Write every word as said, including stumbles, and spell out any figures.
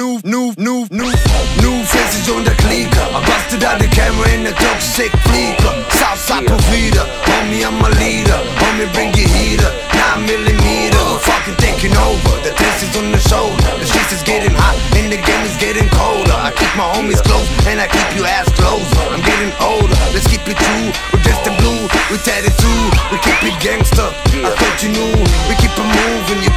new, new, new, new, new faces on the clicker. I busted out the camera in the toxic fleeker. Southside Profita, homie, I'm a leader. Homie, bring your heater, nine millimeter. We're fucking taking over. The test is on the shoulder. The streets is getting hot and the game is getting colder. I keep my homies close and I keep you ass close. I'm getting older, let's keep it true. We're dressed in blue, we tatted too. We keep it gangster, I thought you knew. We keep it moving, you